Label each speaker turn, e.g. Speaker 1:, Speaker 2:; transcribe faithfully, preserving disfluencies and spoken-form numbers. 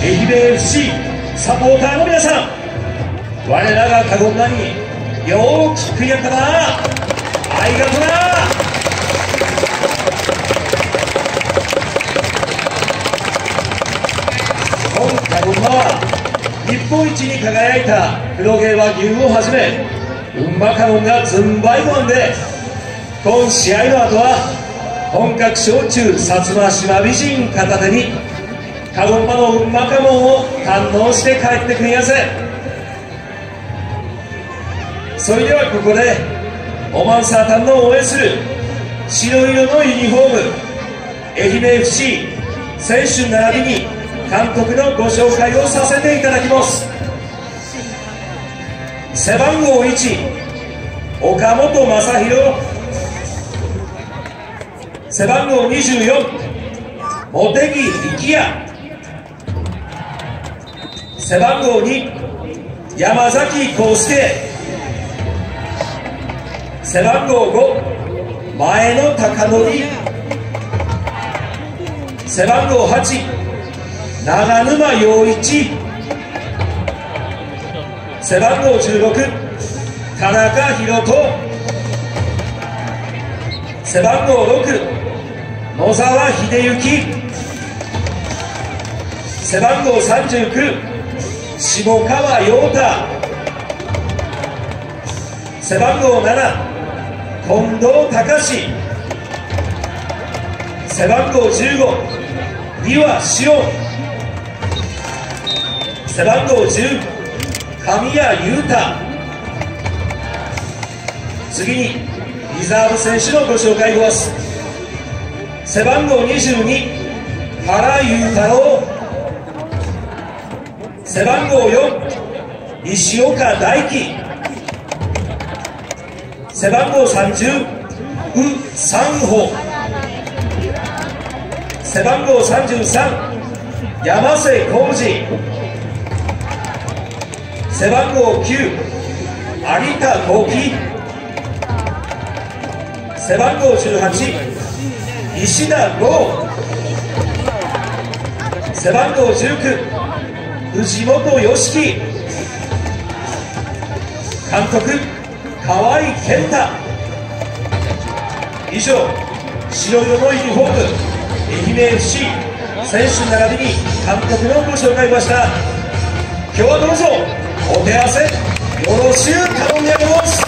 Speaker 1: 愛媛 エフシー サポーターの皆さん、我らがカゴンナによーきくやかなありがとな。今カゴンナは日本一に輝いた黒毛和牛をはじめ、うんまカゴンがずんばいご飯で、今試合の後は本格焼酎薩摩島美人片手にカゴンマのうんまかもんを堪能して帰ってくりやせ。それではここでオマンサータンの応援する白色のユニフォーム愛媛 エフシー 選手並びに監督のご紹介をさせていただきます。背番号いち岡本正宏、背番号にじゅうよん茂木力也、背番号に山崎康介、背番号ご前野貴則、背番号はち長沼洋一、背番号じゅうろく田中宏斗、背番号ろく野沢秀幸、背番号さんじゅうきゅう下川陽太、背番号なな近藤隆、背番号じゅうご丹羽志音、背番号じゅう神谷裕太。次にリザーブ選手のご紹介です。背番号にじゅうに原裕太郎、背番号よん西岡大輝、背番号さんじゅうウ・サンホ、背番号さんじゅうさん山瀬浩二、背番号きゅう有田幸喜、背番号じゅうはち石田剛、背番号じゅうきゅう藤本良樹、監督河合健太。以上、白色のユニフォーム愛媛 エフシー 選手並びに監督のご紹介でした。今日はどうぞお手合わせよろしゅう頼み上げます。